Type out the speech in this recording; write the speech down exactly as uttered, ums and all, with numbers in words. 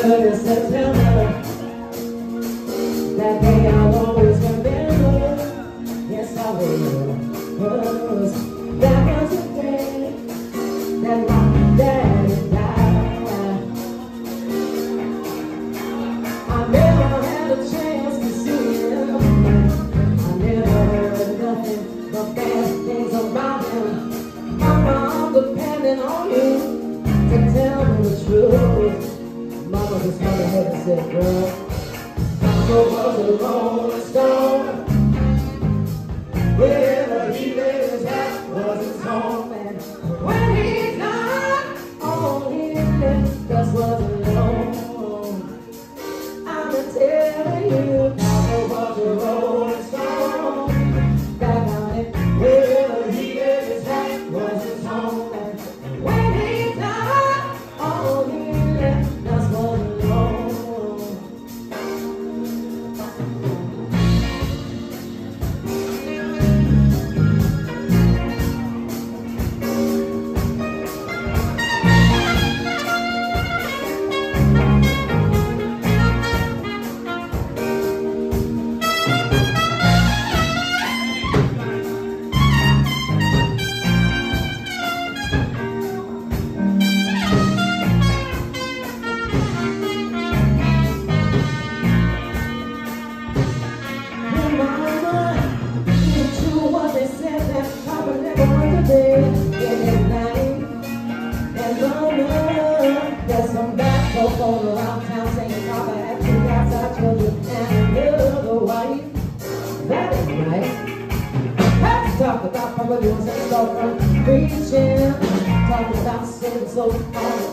third of September. That day I'll always remember. Yes, I will. Was that was the day that my daddy died. I never had a chance to see him. I never heard nothing but bad things about him. My mom depending on you to tell me the truth. Mama just hung her head and said, girl, Papa was a rolling stone. Wherever he laid his hat was his home. And when he died, all he left us was alone. I'm telling you, Papa was a rolling stone. Back on it, wherever he laid his hat was his home. And when he died, all he left us was alone. Going around town saying Papa had two outside children and another wife. That ain't right. Let's talk about Papa doing some stuff from preaching. Talking about sin so hard.